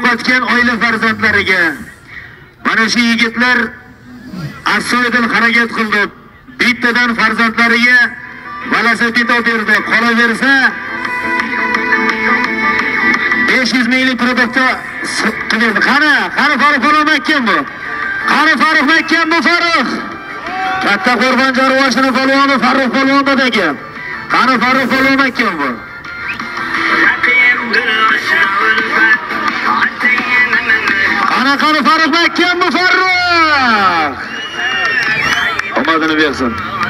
botgan oila farzandlariga mana shu yigitlar astoydil harakat qildi. Bittadan farzandlariga velosiped berdi. Qolaversa 500 minglik produktni qildi. Qani Farruh Makkan bu. Qani Farruh Makkan bu Farruh. Katta Qo'rg'on Jorvoshining polvoni Farruh polvon dadagi. Qani Farruh polvon Makkan bu. Qani Farruh Makkan bu Farruh. Omadini bersin.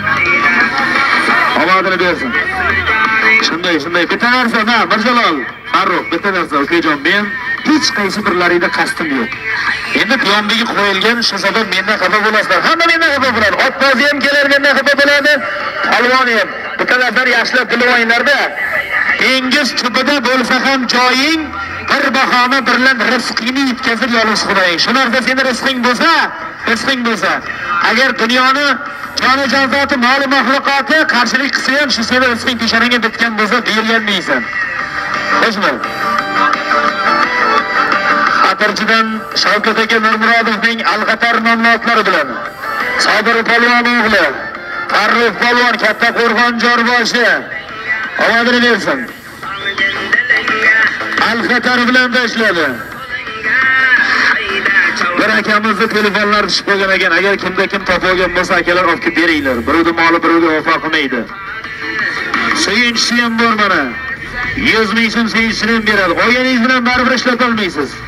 Omadini bersin. Shunday bitta narsa, Mirjalol, Farruh, bitta narsa, ukajon, men hech qaysi birlarida qasdim yo'q. Endi piyondagi qo'yilgan shu sabab mendan xafa bo'lasizlar. Hamma mendan xafa bo'ladi. Otbozi ham kelar mendan xafa bo'ladi. Polvon ham. Bittalar yaxshilab bilib olinglar-da. Dengiz tubida bo'lsa ham joying bir bahona bilan rizqingni yetkazib yolg'iz qo'ying. Shu narsa seni rizqing bo'lsa, agar dunyoni joni jonzoti moli maxluqoti qarshilik qilsa ham shu seni rizqing peshonangga bitgan bo'lsa, berganmaysan. Xo'shmi? Xatirchidan Shavkat aka Nurmurodovning Al-Qatar nomlari bilan Sobir polvon o'g'li Farruh polvon Katta Qo'rg'on Jorvoshi omadini bersin. Al-Qatar bilan tashladi. Bir akamizni telefonlari tushib qolgan ekan. Agar kimda kim topib olgan bo'lsa, akalar olib kelib beringlar. Birovning moli birovga vafo qilmaydi. Suyunchisi ham bor mana. 100 ming so'm suyunchini ham beradi. Olganingiz bilan baribir ishlata olmaysiz.